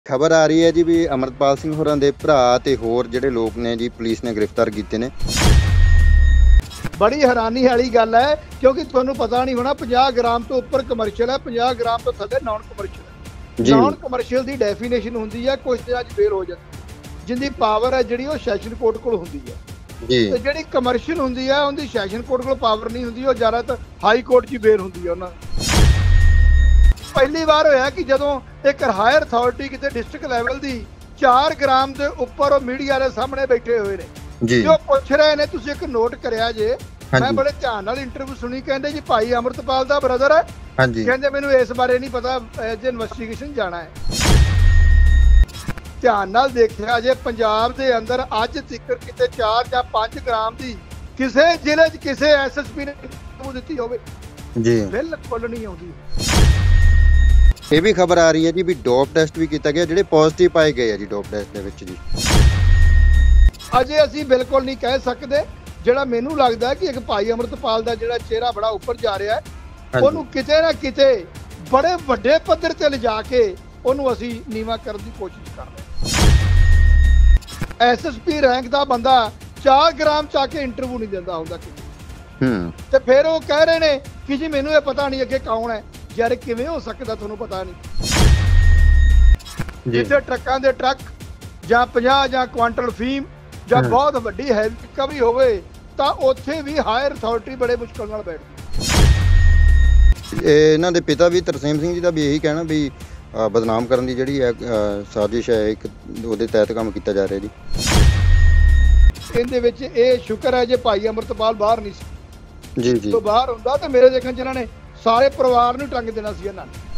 ਖਬਰ ਆ ਰਹੀ ਹੈ ਜੀ ਵੀ ਅਮਰਪਾਲ ਸਿੰਘ ਹੋਰਾਂ ਦੇ ਭਰਾ ਤੇ ਹੋਰ ਜਿਹੜੇ ਲੋਕ ਨੇ ਜੀ ਪੁਲਿਸ ਨੇ ਗ੍ਰਿਫਤਾਰ ਕੀਤੇ ਨੇ। ਬੜੀ ਹੈਰਾਨੀ ਵਾਲੀ ਗੱਲ ਹੈ ਕਿਉਂਕਿ ਤੁਹਾਨੂੰ ਪਤਾ ਨਹੀਂ ਹੋਣਾ 50 ਗ੍ਰਾਮ ਤੋਂ ਉੱਪਰ ਕਮਰਸ਼ੀਅਲ ਹੈ, 50 ਗ੍ਰਾਮ ਤੋਂ ਥੱਲੇ ਨਾਨ ਕਮਰਸ਼ੀਅਲ ਹੈ। ਜੀ ਨਾਨ ਕਮਰਸ਼ੀਅਲ ਦੀ ਡੈਫੀਨੇਸ਼ਨ ਹੁੰਦੀ ਹੈ ਕੁਝ ਦਿਨਾਂ 'ਚ ਬੇਲ ਹੋ ਜਾਂਦੀ, ਜਿੰਦੀ ਪਾਵਰ ਹੈ ਜਿਹੜੀ ਉਹ ਸੈਸ਼ਨ ਕੋਰਟ ਕੋਲ ਹੁੰਦੀ ਹੈ। ਜੀ ਤੇ ਜਿਹੜੀ ਕਮਰਸ਼ੀਅਲ ਹੁੰਦੀ ਹੈ ਉਹਦੀ ਸੈਸ਼ਨ ਕੋਰਟ ਕੋਲ ਪਾਵਰ ਨਹੀਂ ਹੁੰਦੀ, ਉਹ ਜ਼ਿਆਦਾਤਰ ਹਾਈ ਕੋਰਟ 'ਚ ਹੀ ਬੇਲ ਹੁੰਦੀ ਹੈ ਉਹਨਾਂ ਦੀ। ਪਹਿਲੀ ਵਾਰ ਹੋਇਆ ਕਿ ਜਦੋਂ ਇੱਕ ਹਾਇਰ ਅਥਾਰਟੀ ਕਿਤੇ ਡਿਸਟ੍ਰਿਕਟ ਲੈਵਲ ਦੀ 4 ਗ੍ਰਾਮ ਦੇ ਉੱਪਰ ਉਹ ਮੀਡੀਆ ਦੇ ਸਾਹਮਣੇ ਬੈਠੇ ਹੋਏ ਨੇ ਜੀ ਜੋ ਪੁੱਛ ਰਹੇ ਨੇ। ਤੁਸੀਂ ਇੱਕ ਨੋਟ ਕਰਿਆ ਜੇ, ਮੈਂ ਹਾਂਜੀ ਬੜੇ ਧਿਆਨ ਨਾਲ ਇੰਟਰਵਿਊ ਸੁਣੀ, ਕਹਿੰਦੇ ਜੀ ਭਾਈ ਅਮਰਤਪਾਲ ਦਾ ਬ੍ਰਦਰ ਹੈ, ਹਾਂਜੀ ਕਹਿੰਦੇ ਮੈਨੂੰ ਇਸ ਬਾਰੇ ਨਹੀਂ ਪਤਾ, ਜੇ ਇਨਵੈਸਟੀਗੇਸ਼ਨ ਜਾਣਾ ਹੈ। ਧਿਆਨ ਨਾਲ ਦੇਖਿਆ ਜੇ ਪੰਜਾਬ ਦੇ ਅੰਦਰ ਅੱਜ ਤੱਕ ਕਿਤੇ 4 ਜਾਂ 5 ਗ੍ਰਾਮ ਦੀ ਕਿਸੇ ਜ਼ਿਲ੍ਹੇ 'ਚ ਕਿਸੇ ਐਸਐਸਪੀ ਨੇ ਦਿੱਤੀ ਹੋਵੇ? ਜੀ ਬਿਲਕੁਲ ਨਹੀਂ ਆਉਂਦੀ। ਇਹ ਵੀ ਖਬਰ ਆ ਰਹੀ ਹੈ ਜੀ ਵੀ ਡੋਪ ਟੈਸਟ ਵੀ ਕੀਤਾ ਗਿਆ, ਜਿਹੜੇ ਪੋਜ਼ਿਟਿਵ ਪਾਏ ਗਏ ਆ ਜੀ ਡੋਪ ਟੈਸਟ ਦੇ ਵਿੱਚ ਜੀ। ਅਜੇ ਅਸੀਂ ਬਿਲਕੁਲ ਨਹੀਂ ਕਹਿ ਸਕਦੇ। ਜਿਹੜਾ ਮੈਨੂੰ ਲੱਗਦਾ ਕਿ ਇੱਕ ਭਾਈ ਅਮਰਤਪਾਲ ਦਾ ਜਿਹੜਾ ਚਿਹਰਾ ਬੜਾ ਉੱਪਰ ਜਾ ਰਿਹਾ ਹੈ, ਉਹਨੂੰ ਕਿਤੇ ਨਾ ਕਿਤੇ ਬੜੇ ਵੱਡੇ ਪੱਧਰ ਤੇ ਲਿਜਾ ਕੇ ਉਹਨੂੰ ਅਸੀਂ ਨੀਵਾਂ ਕਰਨ ਦੀ ਕੋਸ਼ਿਸ਼ ਕਰ ਰਹੇ ਹਾਂ। ਐਸਐਸਪੀ ਰੈਂਕ ਦਾ ਬੰਦਾ 4 ਗ੍ਰਾਮ ਚਾ ਕੇ ਇੰਟਰਵਿਊ ਨਹੀਂ ਦਿੰਦਾ ਹੁੰਦਾ ਕਿਤੇ, ਤੇ ਫਿਰ ਉਹ ਕਹਿ ਰਹੇ ਨੇ ਕਿ ਜੀ ਮੈਨੂੰ ਇਹ ਪਤਾ ਨਹੀਂ ਅੱਗੇ ਕੌਣ ਹੈ। ਯਾਰ ਕਿਵੇਂ ਹੋ ਸਕਦਾ ਤੁਹਾਨੂੰ ਪਤਾ ਨਹੀਂ? ਜਿੱਥੇ ਟਰੱਕਾਂ ਦੇ ਟਰੱਕ ਜਾਂ 50 ਜਾਂ ਕੁਆਂਟਲ ਫੀਮ ਜਾਂ ਬਹੁਤ ਵੱਡੀ ਹੈਵੀ ਰਿਕਵਰੀ ਹੋਵੇ ਤਾਂ ਉੱਥੇ ਵੀ ਹਾਇਰ ਅਥਾਰਟੀ ਬੜੇ ਮੁਸ਼ਕਲ ਨਾਲ ਬੈਠਦੀ। ਇਹਨਾਂ ਦੇ ਪਿਤਾ ਵੀ ਤਰਸੇਮ ਸਿੰਘ ਜੀ ਦਾ ਵੀ ਇਹੀ ਕਹਿਣਾ ਵੀ ਬਦਨਾਮ ਕਰਨ ਦੀ ਜਿਹੜੀ ਹੈ ਸਾਜ਼ਿਸ਼ ਹੈ, ਇੱਕ ਉਹਦੇ ਤਹਿਤ ਕੰਮ ਕੀਤਾ ਜਾ ਰਿਹਾ ਜੀ। ਇਹਦੇ ਵਿੱਚ ਇਹ ਸ਼ੁਕਰ ਹੈ ਜੇ ਭਾਈ ਅਮਰਤਪਾਲ ਬਾਹਰ ਨਹੀਂ ਸੀ। ਜੀ ਜੀ ਤੋਂ ਬਾਹਰ ਹੁੰਦਾ ਤਾਂ ਮੇਰੇ ਦੇਖਣ 'ਚ ਇਹਨਾਂ ਨੇ ਸਾਰੇ ਪਰਿਵਾਰ ਨੂੰ ਟੰਗ ਦੇਣਾ ਸੀ। ਇਹਨਾਂ ਨੇ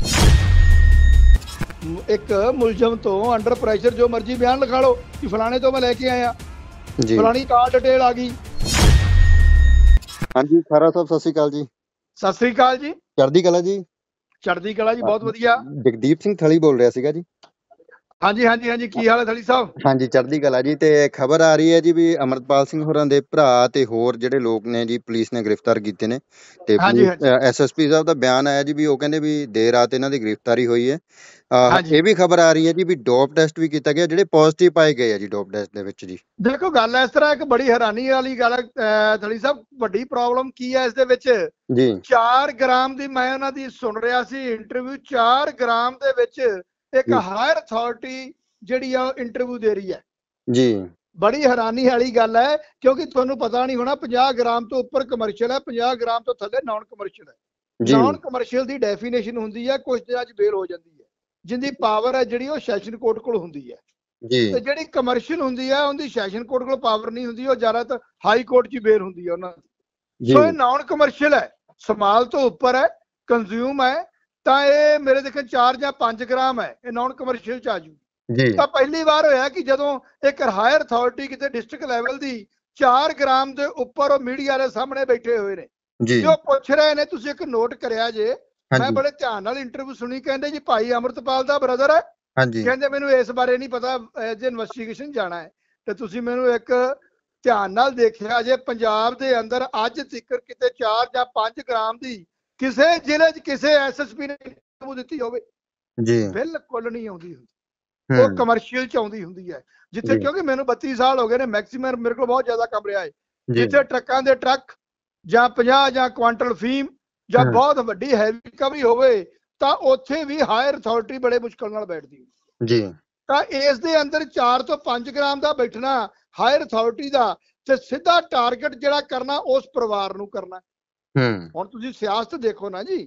ਇੱਕ ਮੁਲਜ਼ਮ ਤੋਂ ਅੰਡਰ ਪ੍ਰੈਸ਼ਰ ਜੋ ਮਰਜ਼ੀ ਬਿਆਨ ਲਿਖਾ ਲਓ ਕਿ ਫਲਾਣੇ ਤੋਂ ਮੈਂ ਲੈ ਕੇ ਆਇਆ, ਜੀ ਫਲਾਣੀ ਕਾਰ ਡਿਟੇਲ ਆ ਗਈ। ਹਾਂਜੀ ਖਾਰਾ ਸਾਹਿਬ ਸਤਿ ਸ਼੍ਰੀ ਅਕਾਲ ਜੀ। ਸਤਿ ਸ੍ਰੀ ਅਕਾਲ ਜੀ। ਚੜ੍ਹਦੀ ਕਲਾ ਜੀ। ਚੜ੍ਹਦੀ ਕਲਾ ਜੀ, ਬਹੁਤ ਵਧੀਆ। ਜਗਦੀਪ ਸਿੰਘ ਥਲੀ ਬੋਲ ਰਿਹਾ ਸੀਗਾ ਜੀ। ਹਾਂਜੀ ਹਾਂਜੀ ਹਾਂਜੀ, ਕੀ ਹਾਲ ਹੈ ਥਲੀ ਸਾਹਿਬ? ਹਾਂਜੀ ਚੜ੍ਹਦੀ ਕਲਾ ਜੀ। ਤੇ ਖਬਰ ਆ ਰਹੀ ਹੈ ਜੀ ਵੀ ਅਮਰਪਾਲ ਸਿੰਘ ਹੋਰਾਂ ਦੇ ਭਰਾ ਤੇ ਹੋਰ ਜਿਹੜੇ ਲੋਕ ਨੇ ਜੀ ਪੁਲਿਸ ਨੇ ਗ੍ਰਿਫਤਾਰ ਕੀਤੇ ਨੇ। ਤੇ ਐਸਐਸਪੀ ਸਾਹਿਬ ਦਾ ਬਿਆਨ ਆਇਆ ਜੀ ਵੀ ਉਹ ਕਹਿੰਦੇ ਵੀ ਦੇਰ ਰਾਤ ਇਹਨਾਂ ਦੀ ਗ੍ਰਿਫਤਾਰੀ ਹੋਈ ਹੈ। ਇਹ ਵੀ ਖਬਰ ਆ ਰਹੀ ਹੈ ਜੀ ਵੀ ਡੋਪ ਟੈਸਟ ਵੀ ਕੀਤਾ ਗਿਆ, ਜਿਹੜੇ ਪੋਜ਼ਿਟਿਵ ਪਾਏ ਗਏ ਆ ਜੀ ਡੋਪ ਟੈਸਟ ਦੇ ਵਿੱਚ ਜੀ। ਦੇਖੋ ਗੱਲ ਇਸ ਤਰ੍ਹਾਂ, ਇੱਕ ਬੜੀ ਹੈਰਾਨੀ ਵਾਲੀ ਗੱਲ ਹੈ ਥਲੀ ਸਾਹਿਬ। ਵੱਡੀ ਪ੍ਰੋਬਲਮ ਕੀ ਹੈ ਇਸ ਦੇ ਵਿੱਚ ਜੀ? 4 ਗ੍ਰਾਮ ਦੀ ਮੈਂ ਉਹਨਾਂ ਦੀ ਸੁਣ ਰਿਹਾ ਸੀ ਇੰਟਰਵਿਊ, 4 ਗ੍ਰਾਮ ਦੇ ਵਿੱਚ ਇੱਕ ਹਾਇਰ ਅਥਾਰਟੀ ਜਿਹੜੀ ਆ ਇੰਟਰਵਿਊ ਦੇ ਰਹੀ ਹੈ ਜੀ। ਬੜੀ ਹੈਰਾਨੀ ਵਾਲੀ ਗੱਲ ਹੈ ਕਿਉਂਕਿ ਤੁਹਾਨੂੰ ਪਤਾ ਨਹੀਂ ਹੋਣਾ 50 ਗ੍ਰਾਮ ਤੋਂ ਉੱਪਰ ਕਮਰਸ਼ੀਅਲ ਹੈ, 50 ਗ੍ਰਾਮ ਤੋਂ ਥੱਲੇ ਨਾਨ ਕਮਰਸ਼ੀਅਲ ਹੈ। ਨਾਨ ਕਮਰਸ਼ੀਅਲ ਦੀ ਡੈਫੀਨੇਸ਼ਨ ਹੁੰਦੀ ਹੈ ਕੁਝ ਦਿਨਾਂ 'ਚ ਬੇਲ ਹੋ ਜਾਂਦੀ ਹੈ, ਜਿੰਦੀ ਪਾਵਰ ਹੈ ਜਿਹੜੀ ਉਹ ਸੈਸ਼ਨ ਕੋਰਟ ਕੋਲ ਹੁੰਦੀ ਹੈ। ਤੇ ਜਿਹੜੀ ਕਮਰਸ਼ੀਅਲ ਹੁੰਦੀ ਹੈ ਉਹਦੀ ਸੈਸ਼ਨ ਕੋਰਟ ਕੋਲ ਪਾਵਰ ਨਹੀਂ ਹੁੰਦੀ, ਉਹ ਜ਼ਿਆਦਾਤਰ ਹਾਈ ਕੋਰਟ 'ਚ ਬੇਲ ਹੁੰਦੀ ਹੈ ਉਹਨਾਂ ਦੀ। ਸੋ ਇਹ ਨਾਨ ਕਮਰਸ਼ੀਅਲ ਹੈ, ਸਮਾਲ ਤੋਂ ਉੱਪਰ ਹੈ, ਕੰਜ਼ਿਊਮ ਹੈ, ਤਾਂ ਇਹ ਮੇਰੇ ਦੇਖੇ 4 ਜਾਂ 5 ਗ੍ਰਾਮ ਹੈ, ਇਹ ਨਾਨ ਕਮਰਸ਼ੀਅਲ 'ਚ ਆ ਜੂ। ਤਾਂ ਪਹਿਲੀ ਵਾਰ ਹੋਇਆ ਕਿ ਜਦੋਂ ਇੱਕ ਹਾਇਰ ਅਥਾਰਟੀ ਕਿਤੇ ਡਿਸਟ੍ਰਿਕਟ ਲੈਵਲ ਦੀ 4 ਗ੍ਰਾਮ ਦੇ ਉੱਪਰ ਉਹ ਮੀਡੀਆ ਦੇ ਸਾਹਮਣੇ ਬੈਠੇ ਹੋਏ ਨੇ ਜੋ ਪੁੱਛ ਰਹੇ ਨੇ। ਤੁਸੀਂ ਇੱਕ ਨੋਟ ਕਰਿਆ ਜੇ, ਮੈਂ ਬੜੇ ਧਿਆਨ ਨਾਲ ਇੰਟਰਵਿਊ ਸੁਣੀ, ਕਹਿੰਦੇ ਜੀ ਭਾਈ ਅਮਰਤਪਾਲ ਦਾ ਬ੍ਰਦਰ ਹੈ, ਕਹਿੰਦੇ ਮੈਨੂੰ ਇਸ ਬਾਰੇ ਨਹੀਂ ਪਤਾ, ਜੇ ਇਨਵੈਸਟੀਗੇਸ਼ਨ ਜਾਣਾ ਹੈ। ਤੇ ਤੁਸੀਂ ਮੈਨੂੰ ਇੱਕ ਧਿਆਨ ਨਾਲ ਦੇਖਿਆ ਜੇ, ਪੰਜਾਬ ਦੇ ਅੰਦਰ ਅੱਜ ਤੱਕ ਕਿਤੇ 4 ਜਾਂ 5 ਗ੍ਰਾਮ ਦੀ ਕਿਸੇ ਜ਼ਿਲ੍ਹੇ 'ਚ ਕਿਸੇ ਐਸਐਸਪੀ ਨੇ ਦਿੱਤੀ ਹੋਵੇ? ਬਿਲਕੁਲ ਨਹੀਂ ਆਉਂਦੀ। ਉਹ ਕਮਰਸ਼ੀਅਲ 'ਚ ਆਉਂਦੀ ਹੁੰਦੀ ਹੈ ਜਿੱਥੇ, ਕਿਉਂਕਿ ਮੈਨੂੰ 32 ਸਾਲ ਹੋ ਗਏ ਨੇ, ਮੈਕਸਿਮਮ ਮੇਰੇ ਕੋਲ ਬਹੁਤ ਜ਼ਿਆਦਾ ਕੰਮ ਰਿਹਾ ਹੈ। ਜਿੱਥੇ ਟਰੱਕਾਂ ਦੇ ਟਰੱਕ ਜਾਂ 50 ਜਾਂ ਕੁਆਂਟਲ ਫੀਮ ਜਾਂ ਬਹੁਤ ਵੱਡੀ ਹੈਵੀ ਰਿਕਵਰੀ ਹੋਵੇ ਤਾਂ ਉੱਥੇ ਵੀ ਹਾਇਰ ਅਥਾਰਟੀ ਬੜੇ ਮੁਸ਼ਕਲ ਨਾਲ ਬੈਠਦੀ ਜੀ। ਤਾਂ ਇਸ ਦੇ ਅੰਦਰ 4 ਤੋਂ 5 ਗ੍ਰਾਮ ਦਾ ਬੈਠਣਾ ਹਾਇਰ ਅਥਾਰਟੀ ਦਾ, ਤੇ ਸਿੱਧਾ ਟਾਰਗੇਟ ਜਿਹੜਾ ਕਰਨਾ ਉਸ ਪਰਿਵਾਰ ਨੂੰ ਕਰਨਾ। ਹੁਣ ਤੁਸੀਂ ਸਿਆਸਤ ਦੇਖੋ ਨਾ ਜੀ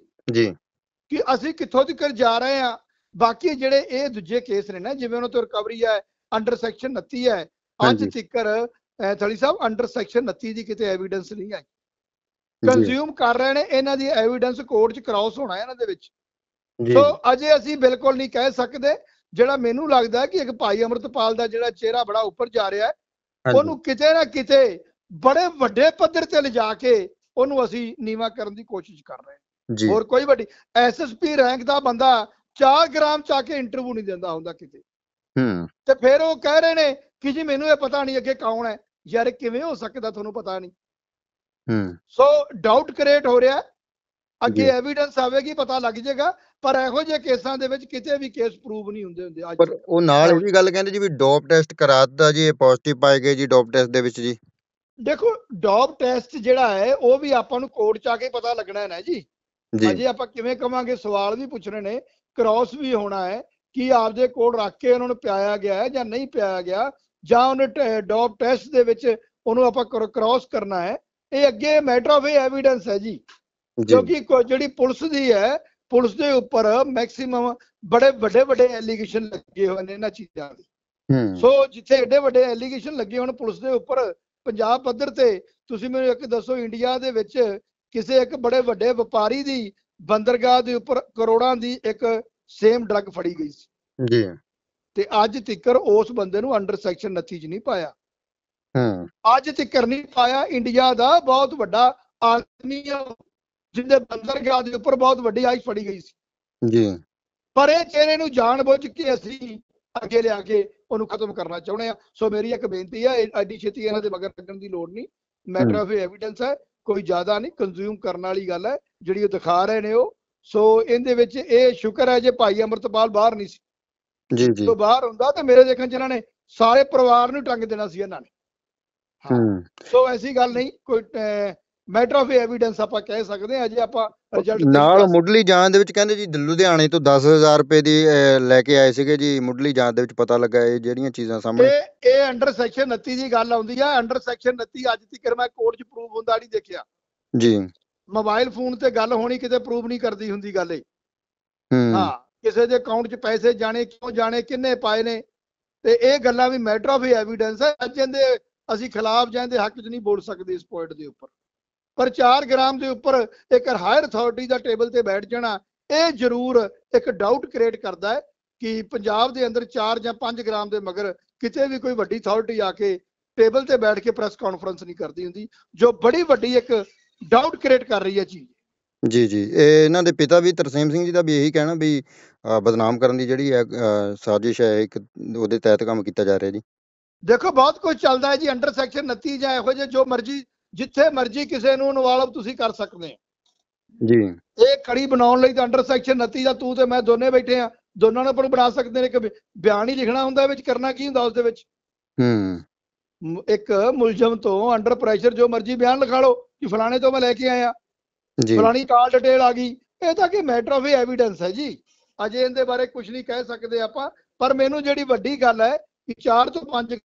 ਕਿ ਅਸੀਂ ਕਿੱਥੋਂ ਤੱਕ ਜਾ ਰਹੇ ਹਾਂ। ਬਾਕੀ ਜਿਹੜੇ ਇਹ ਦੂਜੇ ਕੇਸ ਨੇ ਨਾ, ਜਿਵੇਂ ਉਹਨਾਂ ਤੋਂ ਰਿਕਵਰੀ ਹੈ ਅੰਡਰ ਸੈਕਸ਼ਨ 29 ਹੈ, ਅੱਜ ਤੱਕ ਥਲੀ ਸਾਹਿਬ ਅੰਡਰ ਸੈਕਸ਼ਨ 29 ਦੀ ਕਿਤੇ ਐਵੀਡੈਂਸ ਨਹੀਂ ਆਈ। ਕੰਜ਼ਿਊਮ ਕਰ ਰਹੇ ਨੇ, ਇਹਨਾਂ ਦੀ ਐਵੀਡੈਂਸ ਕੋਰਟ 'ਚ ਕ੍ਰਾਸ ਹੋਣਾ ਇਹਨਾਂ ਦੇ ਵਿੱਚ। ਸੋ ਅਜੇ ਅਸੀਂ ਬਿਲਕੁਲ ਨਹੀਂ ਕਹਿ ਸਕਦੇ। ਜਿਹੜਾ ਮੈਨੂੰ ਲੱਗਦਾ ਕਿ ਇੱਕ ਭਾਈ ਅਮਰਤਪਾਲ ਦਾ ਜਿਹੜਾ ਚਿਹਰਾ ਬੜਾ ਉੱਪਰ ਜਾ ਰਿਹਾ ਹੈ, ਉਹਨੂੰ ਕਿਤੇ ਨਾ ਕਿਤੇ ਬੜੇ ਵੱਡੇ ਪੱਧਰ ਤੇ ਲਿਜਾ ਕੇ ਉਹਨੂੰ ਅਸੀਂ ਨੀਵਾਂ ਕਰਨ ਦੀ ਕੋਸ਼ਿਸ਼ ਕਰ ਰਹੇ ਹਾਂ। ਹੋਰ ਕੋਈ ਵੱਡੀ ਐਸਐਸਪੀ ਰੈਂਕ ਦਾ ਬੰਦਾ 4 ਗ੍ਰਾਮ ਚਾ ਕੇ ਇੰਟਰਵਿਊ ਨਹੀਂ ਦਿੰਦਾ ਹੁੰਦਾ ਕਿਤੇ, ਤੇ ਫਿਰ ਉਹ ਕਹਿ ਰਹੇ ਨੇ ਕਿ ਜੀ ਮੈਨੂੰ ਇਹ ਪਤਾ ਨਹੀਂ ਅੱਗੇ ਕੌਣ ਹੈ। ਯਾਰ ਕਿਵੇਂ ਹੋ ਸਕਦਾ ਤੁਹਾਨੂੰ ਪਤਾ ਨਹੀਂ? ਸੋ ਡਾਊਟ ਕ੍ਰੀਏਟ ਹੋ ਰਿਹਾ। ਅੱਗੇ ਐਵੀਡੈਂਸ ਆਵੇਗੀ, ਪਤਾ ਲੱਗ ਜਾਏਗਾ। ਪਰ ਇਹੋ ਜਿਹੇ ਕੇਸਾਂ ਦੇ ਵਿੱਚ ਕਿਤੇ ਵੀ ਕੇਸ ਪ੍ਰੂਵ ਨਹੀਂ ਹੁੰਦੇ ਅੱਜ ਪਰ ਉਹ ਨਾਲ ਇਹ ਵੀ ਗੱਲ ਕਹਿੰਦੇ ਜੀ ਵੀ ਡੋਪ ਟੈਸਟ ਕਰਾ ਦਿੱਤਾ ਜੀ, ਇਹ ਪੋਜ਼ਿਟਿਵ ਪਾਏ ਗਏ ਜੀ ਡੋਪ ਟੈਸਟ ਦੇ ਵਿੱਚ ਜੀ। ਦੇਖੋ ਡੋਪ ਟੈਸਟ ਜਿਹੜਾ ਹੈ ਉਹ ਵੀ ਆਪਾਂ ਨੂੰ ਕੋਰਟ ਚ ਆ ਕੇ ਪਤਾ ਲੱਗਣਾ ਹੈ ਨਾ ਜੀ। ਅਜੇ ਆਪਾਂ ਕਿਵੇਂ ਕਵਾਂਗੇ, ਸਵਾਲ ਵੀ ਪੁੱਛਣੇ ਨੇ, ਕ੍ਰਾਸ ਵੀ ਹੋਣਾ ਹੈ ਕਿ ਆਪਦੇ ਕੋਲ ਰੱਖ ਕੇ ਉਹਨਾਂ ਨੂੰ ਪਿਆਇਆ ਗਿਆ ਹੈ ਜਾਂ ਨਹੀਂ ਪਿਆਇਆ ਗਿਆ, ਜਾਂ ਉਹਨੇ ਡੋਪ ਟੈਸਟ ਦੇ ਵਿੱਚ ਉਹਨੂੰ ਆਪਾਂ ਕ੍ਰਾਸ ਕਰਨਾ ਹੈ। ਇਹ ਅੱਗੇ ਮੈਟਰ ਆਫ ਐਵੀਡੈਂਸ ਹੈ ਜੀ, ਕਿਉਂਕਿ ਜਿਹੜੀ ਪੁਲਿਸ ਦੀ ਹੈ, ਪੁਲਿਸ ਦੇ ਉੱਪਰ ਮੈਕਸਿਮਮ ਬੜੇ ਵੱਡੇ ਐਲੀਗੇਸ਼ਨ ਲੱਗੇ ਹੋਏ ਨੇ ਇਹਨਾਂ ਚੀਜ਼ਾਂ ਦੇ। ਸੋ ਜਿੱਥੇ ਏਡੇ ਵੱਡੇ ਐਲੀਗੇਸ਼ਨ ਲੱਗੇ ਹੋਣ ਪੁਲਿਸ ਦੇ ਉੱਪਰ ਪੰਜਾਬ ਪੱਧਰ ਤੇ, ਤੁਸੀਂ ਮੈਨੂੰ ਇੱਕ ਦੱਸੋ ਇੰਡੀਆ ਦੇ ਵਿੱਚ ਕਿਸੇ ਇੱਕ ਬੜੇ ਵੱਡੇ ਵਪਾਰੀ ਦੀ ਬੰਦਰਗਾਹ ਦੇ ਉੱਪਰ ਕਰੋੜਾਂ ਦੀ ਇੱਕ ਸੇਮ ਡਰੱਗ ਫੜੀ ਗਈ ਸੀ ਜੀ, ਤੇ ਅੱਜ ਤੱਕਰ ਉਸ ਬੰਦੇ ਨੂੰ ਅੰਡਰ ਸੈਕਸ਼ਨ 29 ਚ ਨਹੀਂ ਪਾਇਆ। ਅੱਜ ਤੱਕਰ ਨਹੀਂ ਪਾਇਆ। ਇੰਡੀਆ ਦਾ ਬਹੁਤ ਵੱਡਾ ਆਦਮੀ ਜਿਹਦੇ ਬੰਦਰਗਾਹ ਦੇ ਉੱਪਰ ਬਹੁਤ ਵੱਡੀ ਆਇਸ਼ ਫੜੀ ਗਈ ਸੀ ਜੀ, ਪਰ ਇਹ ਚਿਹਰੇ ਨੂੰ ਜਾਣ-ਬੁੱਝ ਕੇ ਅਸੀਂ ਅੱਗੇ ਲਿਆ ਕੇ ਉਹਨੂੰ ਖਤਮ ਕਰਨਾ ਚਾਹੁੰਦੇ ਆ। ਸੋ ਮੇਰੀ ਇੱਕ ਬੇਨਤੀ ਹੈ, ਐਡੀ ਛੇਤੀ ਇਹਨਾਂ ਦੇ ਮਗਰ ਲੱਗਣ ਦੀ ਲੋੜ ਨਹੀਂ। ਮੈਟਰ ਆਫ ਐਵੀਡੈਂਸ ਹੈ, ਕੋਈ ਜ਼ਿਆਦਾ ਨਹੀਂ, ਕੰਜ਼ਿਊਮ ਕਰਨ ਵਾਲੀ ਗੱਲ ਹੈ ਜਿਹੜੀ ਉਹ ਦਿਖਾ ਰਹੇ ਨੇ ਉਹ। ਸੋ ਇਹਦੇ ਵਿੱਚ ਇਹ ਸ਼ੁਕਰ ਹੈ ਜੇ ਭਾਈ ਅਮਰਤਪਾਲ ਬਾਹਰ ਨਹੀਂ ਸੀ, ਜੀ ਜੀ, ਤੋਂ ਬਾਹਰ ਹੁੰਦਾ ਤੇ ਮੇਰੇ ਦੇਖਣ ਚ ਇਹਨਾਂ ਨੇ ਸਾਰੇ ਪਰਿਵਾਰ ਨੂੰ ਟੰਗ ਦੇਣਾ ਸੀ ਇਹਨਾਂ ਨੇ। ਸੋ ਐਸੀ ਗੱਲ ਨਹੀਂ, ਕੋਈ ਮੈਟਰ ਆਫ ਐਵੀਡੈਂਸ ਆਪਾਂ ਕਹਿ ਸਕਦੇ ਹਾਂ। ਅਜੇ ਆਪਾਂ ਰਿਜ਼ਲਟ ਨਾਲ ਮੁੱਢਲੀ ਜਾਂਚ ਦੇ ਵਿੱਚ ਕਹਿੰਦੇ ਜੀ ਲੁਧਿਆਣੇ ਤੋਂ 10,000 ਰੁਪਏ ਦੀ ਲੈ ਕੇ ਆਏ ਸੀਗੇ ਜੀ। ਮੁੱਢਲੀ ਜਾਂਚ ਦੇ ਵਿੱਚ ਪਤਾ ਲੱਗਾ ਇਹ ਜਿਹੜੀਆਂ ਚੀਜ਼ਾਂ ਸਾਹਮਣੇ, ਇਹ ਅੰਡਰ ਸੈਕਸ਼ਨ 29 ਦੀ ਗੱਲ ਆਉਂਦੀ ਆ। ਅੰਡਰ ਸੈਕਸ਼ਨ 29 ਅੱਜ ਤੱਕ ਮੈਂ ਕੋਰਟ 'ਚ ਪ੍ਰੂਵ ਹੁੰਦਾ ਨਹੀਂ ਦੇਖਿਆ ਜੀ। ਮੋਬਾਈਲ ਫੋਨ ਤੇ ਗੱਲ ਹੋਣੀ ਕਿਤੇ ਪ੍ਰੂਵ ਨਹੀਂ ਕਰਦੀ ਹੁੰਦੀ ਗੱਲ ਇਹ। ਹਾਂ, ਕਿਸੇ ਦੇ ਅਕਾਊਂਟ 'ਚ ਪੈਸੇ ਜਾਣੇ, ਕਿਉਂ ਜਾਣੇ, ਕਿੰਨੇ ਪਾਏ ਨੇ, ਤੇ ਇਹ ਗੱਲਾਂ ਵੀ ਮੈਟਰ ਆਫ ਐਵੀਡੈਂਸ ਹੈ। ਅੱਜ ਇਹਦੇ ਅਸੀਂ ਖਿਲਾਫ ਜਾਂ ਇਹਦੇ ਹੱਕ 'ਚ ਨਹੀਂ ਬੋਲ ਸਕਦੇ ਇਸ ਪੁਆਇੰਟ ਦੇ ਉੱਪਰ। ਪਰ 4 ਗ੍ਰਾਮ ਦੇ ਉੱਪਰ ਇੱਕ ਹਾਇਰ ਅਥਾਰਟੀ ਦਾ ਟੇਬਲ ਤੇ ਬੈਠ ਜਾਣਾ ਇਹ ਜ਼ਰੂਰ ਇੱਕ ਡਾਊਟ ਕ੍ਰੀਏਟ ਕਰਦਾ ਹੈ ਕਿ ਪੰਜਾਬ ਦੇ ਅੰਦਰ 4 ਜਾਂ 5 ਗ੍ਰਾਮ ਦੇ ਮਗਰ ਕਿਤੇ ਵੀ ਕੋਈ ਵੱਡੀ ਅਥਾਰਟੀ ਆ ਕੇ ਟੇਬਲ ਤੇ ਬੈਠ ਕੇ ਪ੍ਰੈਸ ਕਾਨਫਰੰਸ ਨਹੀਂ ਕਰਦੀ ਹੁੰਦੀ, ਜੋ ਬੜੀ ਵੱਡੀ ਇੱਕ ਡਾਊਟ ਕ੍ਰੀਏਟ ਕਰ ਰਹੀ ਹੈ ਚੀਜ਼। ਜੀ ਜੀ, ਇਹ ਇਹਨਾਂ ਦੇ ਪਿਤਾ ਵੀ ਤਰਸੇਮ ਸਿੰਘ ਜੀ ਦਾ ਵੀ ਇਹੀ ਕਹਿਣਾ ਵੀ ਬਦਨਾਮ ਕਰਨ ਦੀ ਜਿਹੜੀ ਹੈ ਸਾਜ਼ਿਸ਼ ਹੈ, ਇੱਕ ਉਹਦੇ ਤਹਿਤ ਕੰਮ ਕੀਤਾ ਜਾ ਰਿਹਾ ਜੀ। ਦੇਖੋ ਬਹੁਤ ਕੁਝ ਚੱਲਦਾ ਹੈ ਜੀ ਅੰਡਰ ਸੈਕਸ਼ਨ 29 ਜਾਂ ਇਹੋ ਜਿਹੇ ਜੋ ਮਰਜ਼ੀ ਜਿੱਥੇ ਮਰਜ਼ੀ ਕਿਸੇ ਨੂੰ ਇਨਵੋਲਵ ਤੁਸੀਂ ਕਰ ਸਕਦੇ ਹੋ ਜੀ। ਇਹ ਕੜੀ ਬਣਾਉਣ ਲਈ ਤਾਂ ਅੰਡਰ ਸੈਕਸ਼ਨ 29 ਦਾ ਤੂੰ ਤੇ ਮੈਂ ਦੋਨੇ ਬੈਠੇ ਆ, ਦੋਨਾਂ ਨੂੰ ਆਪਾਂ ਬਣਾ ਸਕਦੇ ਨੇ। ਇੱਕ ਬਿਆਨ ਹੀ ਲਿਖਣਾ ਹੁੰਦਾ, ਵਿੱਚ ਕਰਨਾ ਕੀ ਹੁੰਦਾ ਉਸਦੇ ਵਿੱਚ। ਇੱਕ ਮੁਲਜ਼ਮ ਤੋਂ ਅੰਡਰ ਪ੍ਰੈਸ਼ਰ ਜੋ ਮਰਜ਼ੀ ਬਿਆਨ ਲਿਖਾ ਲਓ ਕਿ ਫਲਾਣੇ ਤੋਂ ਮੈਂ ਲੈ ਕੇ ਆਇਆ, ਫਲਾਣੀ ਕਾਲ ਡਿਟੇਲ ਆ ਗਈ। ਇਹ ਤਾਂ ਕਿ ਮੈਟਰ ਆਫ ਐਵੀਡੈਂਸ ਹੈ ਜੀ। ਅਜੇ ਇਹਦੇ ਬਾਰੇ ਕੁਝ ਨਹੀਂ ਕਹਿ ਸਕਦੇ ਆਪਾਂ। ਪਰ ਮੈਨੂੰ ਜਿਹੜੀ ਵੱਡੀ ਗੱਲ ਹੈ ਕਿ 4 ਤੋਂ 5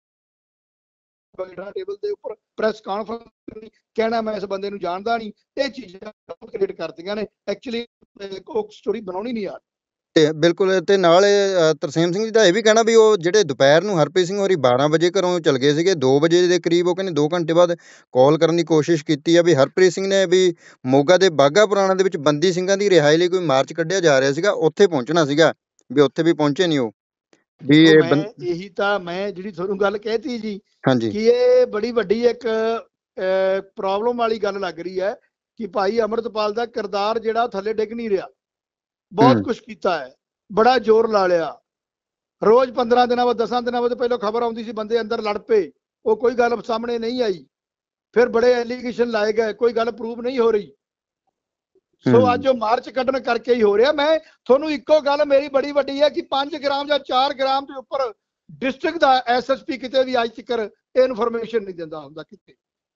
ਟੇਬਲ ਦੇ ਉੱਪਰ ਪ੍ਰੈਸ ਕਾਨਫਰੰਸ ਕਹਿਣਾ ਮੈਂ ਇਸ ਬੰਦੇ ਨੂੰ ਜਾਣਦਾ ਨਹੀਂ, ਇਹ ਚੀਜ਼ਾਂ ਕ੍ਰੀਏਟ ਕਰਦੀਆਂ ਨੇ। ਐਕਚੁਅਲੀ ਉਹ ਸਟੋਰੀ ਬਣਾਉਣੀ ਨਹੀਂ ਯਾਰ। ਤੇ ਬਿਲਕੁਲ, ਤੇ ਨਾਲ ਤਰਸੇਮ ਸਿੰਘ ਜੀ ਦਾ ਇਹ ਵੀ ਕਹਿਣਾ ਵੀ ਉਹ ਜਿਹੜੇ ਦੁਪਹਿਰ ਨੂੰ ਹਰਪ੍ਰੀਤ ਸਿੰਘ ਹੋਰੀ 12 ਵਜੇ ਘਰੋਂ ਚਲ ਗਏ ਸੀਗੇ, 2 ਵਜੇ ਦੇ ਕਰੀਬ ਉਹ ਕਹਿੰਦੇ 2 ਘੰਟੇ ਬਾਅਦ ਕਾਲ ਕਰਨ ਦੀ ਕੋਸ਼ਿਸ਼ ਕੀਤੀ ਆ ਵੀ ਹਰਪ੍ਰੀਤ ਸਿੰਘ ਨੇ ਵੀ ਮੋਗਾ ਦੇ ਬਾਘਾ ਪੁਰਾਣਾ ਦੇ ਵਿੱਚ ਬੰਦੀ ਸਿੰਘਾਂ ਦੀ ਰਿਹਾਈ ਲਈ ਕੋਈ ਮਾਰਚ ਕੱਢਿਆ ਜਾ ਰਿਹਾ ਸੀਗਾ, ਉੱਥੇ ਪਹੁੰਚਣਾ ਸੀਗਾ, ਵੀ ਉੱਥੇ ਵੀ ਪਹੁੰਚੇ ਨਹੀਂ ਉਹ। ਵੀ ਇਹੀ ਤਾਂ ਮੈਂ ਜਿਹੜੀ ਤੁਹਾਨੂੰ ਗੱਲ ਕਹਿਤੀ ਜੀ ਕਿ ਇਹ ਬੜੀ ਵੱਡੀ ਇੱਕ ਪ੍ਰੋਬਲਮ ਵਾਲੀ ਗੱਲ ਲੱਗ ਰਹੀ ਹੈ ਕਿ ਭਾਈ ਅਮਰਤਪਾਲ ਦਾ ਕਿਰਦਾਰ ਜਿਹੜਾ ਥੱਲੇ ਡਿੱਗ ਨਹੀਂ ਰਿਹਾ। ਬਹੁਤ ਕੁਝ ਕੀਤਾ ਹੈ, ਬੜਾ ਜ਼ੋਰ ਲਾ ਲਿਆ। ਰੋਜ਼ 15 ਦਿਨਾਂ ਬਾਅਦ 10 ਦਿਨਾਂ ਬਾਅਦ ਪਹਿਲਾਂ ਖਬਰ ਆਉਂਦੀ ਸੀ ਬੰਦੇ ਅੰਦਰ ਲੜ ਪਏ, ਉਹ ਕੋਈ ਗੱਲ ਸਾਹਮਣੇ ਨਹੀਂ ਆਈ। ਫਿਰ ਬੜੇ ਐਲੀਗੇਸ਼ਨ ਲਾਏ ਗਏ, ਕੋਈ ਗੱਲ ਪ੍ਰੂਵ ਨਹੀਂ ਹੋ ਰਹੀ। ਸੋ ਅੱਜ ਉਹ ਮਾਰਚ ਕੱਢਣ ਕਰਕੇ ਹੀ ਹੋ ਰਿਹਾ। ਮੈਂ ਤੁਹਾਨੂੰ ਇੱਕੋ ਗੱਲ ਮੇਰੀ ਬੜੀ ਵੱਡੀ ਹੈ ਕਿ 5 ਗ੍ਰਾਮ ਜਾਂ 4 ਗ੍ਰਾਮ ਦੇ ਉੱਪਰ ਡਿਸਟ੍ਰਿਕਟ ਦਾ ਐਸਐਸਪੀ ਕਿਤੇ ਵੀ ਅੱਜ ਤੱਕ ਇਹ ਇਨਫੋਰਮੇਸ਼ਨ ਨਹੀਂ ਦਿੰਦਾ ਹੁੰਦਾ ਕਿਤੇ।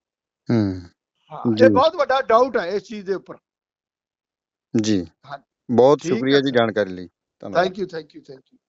ਇਹ ਬਹੁਤ ਵੱਡਾ ਡਾਊਟ ਹੈ ਇਸ ਚੀਜ਼ ਦੇ ਉੱਪਰ ਜੀ। ਬਹੁਤ ਸ਼ੁਕਰੀਆ ਜੀ ਜਾਣਕਾਰੀ ਲਈ। Thank you.